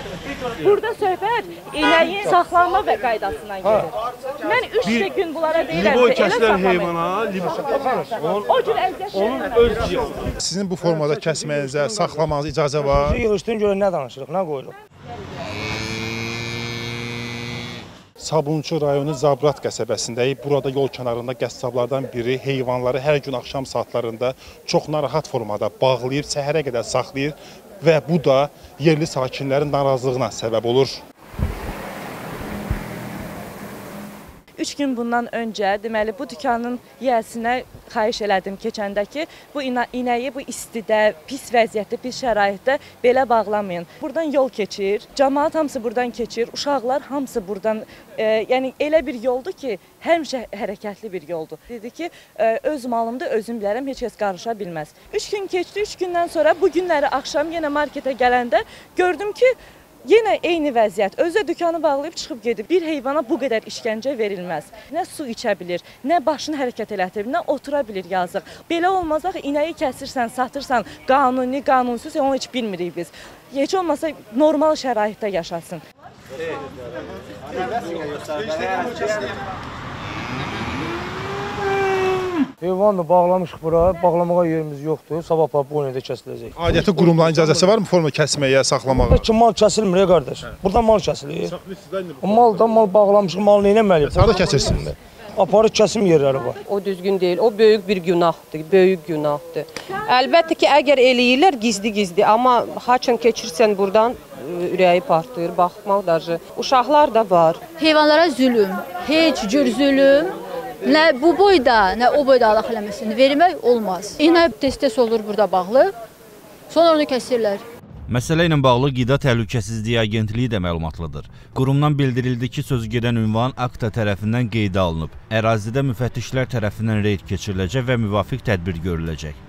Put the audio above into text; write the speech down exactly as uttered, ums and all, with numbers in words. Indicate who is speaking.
Speaker 1: Burada söhbət inəyin saxlanma və qaydasından gedir. Mən üç gün bunlara deyirəm ki, elə saxlamayın. O cür əziyyət
Speaker 2: öz Sizin bu formada kəsməyinizə, saxlamanıza icazə var?
Speaker 3: Yığışdırın görün nə danışırıq, nə qoyuruq?
Speaker 2: Sabunçu rayonu Zabrat qəsəbəsindəyik. Burada yol kənarında qəssablardan biri heyvanları hər gün axşam saatlarında çox narahat formada bağlayır, səhərə qədər saxlayır və bu da yerli sakinlərin narazılığına səbəb olur.
Speaker 1: Üç gün bundan öncə, deməli, bu dükanın yiyəsinə xahiş elədim keçəndə ki, bu inəyi bu istidə, pis vəziyyətdə, pis şəraitdə belə bağlamayın. Buradan yol keçir, cəmaət hamısı buradan keçir, uşaqlar hamısı buradan, e, yəni elə bir yoldur ki, həmişə hərəkətli bir yoldur. Dedi ki, e, öz malımda özüm bilərəm, heç kəs qarışa bilməz. Üç gün keçdi, üç gündən sonra bu günləri axşam yenə marketə gələndə gördüm ki, yenə eyni vəziyyət. Özü dükanı bağlayıb çıxıb gedib. Bir heyvana bu qədər işgəncə verilməz. Nə su içə bilir, nə başını hərəkət elətdir, nə otura bilir, yazıq. Belə olmaz axı, inəyi kəsirsən, satırsan, qanuni, qanunsuz, onu heç bilmirik biz. Heç olmasa normal şəraitdə yaşasın.
Speaker 3: Heyvan da bağlamışıq bura, bağlamağa yerimiz yoxdur, sabah bu oyunda kəsiləcək.
Speaker 2: Aidiyyatı qurumların icazəsi varmı forma kəsməyə, saxlamağa?
Speaker 3: Ki, mal kəsilmir, qardaş. Burada mal kəsilir. Mal da mal bağlamışıq, mal nə eləməliyik?
Speaker 2: Harada kəsirsiniz?
Speaker 3: Aparıq kəsim yerləri var.
Speaker 4: O düzgün deyil, o böyük bir günahdır, böyük günahdır. Əlbəttə ki, əgər eləyirlər gizli-gizli, amma haçın keçirsən buradan ürəyi partlayır, baxmaq dacı. Uşaqlar da var.
Speaker 5: Heyvanlara zülüm, heç cür zülüm. Nə bu boyda, nə o boyda Allah eləməsini vermək olmaz. İnə tez-tez olur burada bağlı, sonra onu kəsirlər.
Speaker 6: Məsələ ilə bağlı Qida Təhlükəsizliyi Agentliyi də məlumatlıdır. Qurumdan bildirildi ki, sözü gedən ünvan AKTA tərəfindən qeydə alınıb. Ərazidə müfəttişlər tərəfindən reyd keçiriləcək və müvafiq tədbir görüləcək.